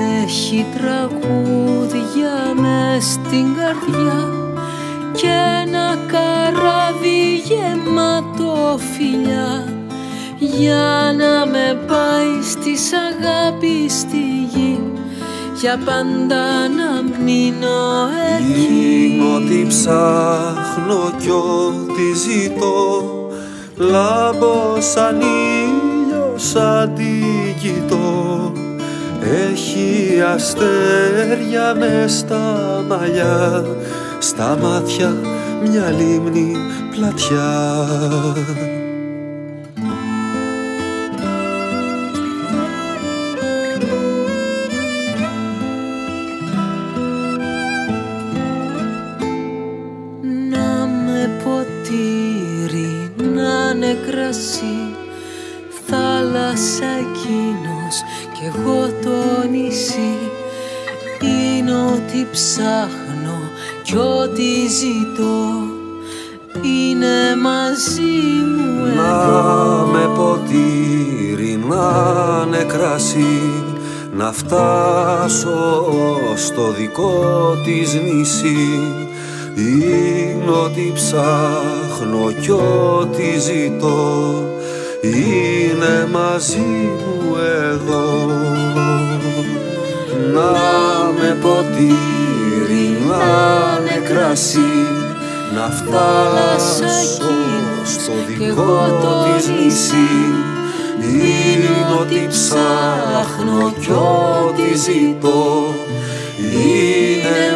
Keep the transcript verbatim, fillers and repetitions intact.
Έχει τραγούδια μες στην καρδιά και ένα καράβι γεμάτο φιλιά για να με πάει στις αγάπης στη γη, για πάντα να μείνω εκεί. Είναι ό,τι ψάχνω κι ό,τι ζητώ, λάμπω σαν ήλιος αντικειτώ. Έχει αστέρια μες στα μαλλιά, στα μάτια μια λίμνη πλατιά. Να με ποτήρι, να είναι κρασί, θάλασσα εκείνος κι εγώ το νησί. Είναι ό,τι ψάχνω κι ό,τι ζητώ, είναι μαζί μου εδώ. Να με ποτήρι, να είναι κρασί, να φτάσω στο δικό της νησί. Είναι ό,τι ψάχνω κι ό,τι ζητώ, είναι μαζί μου εδώ. Να με ποτήρι, να είναι κρασί, να φτάσω στο δικό της νησί. Είναι ό,τι ψάχνω κι ό,τι ζητώ, είναι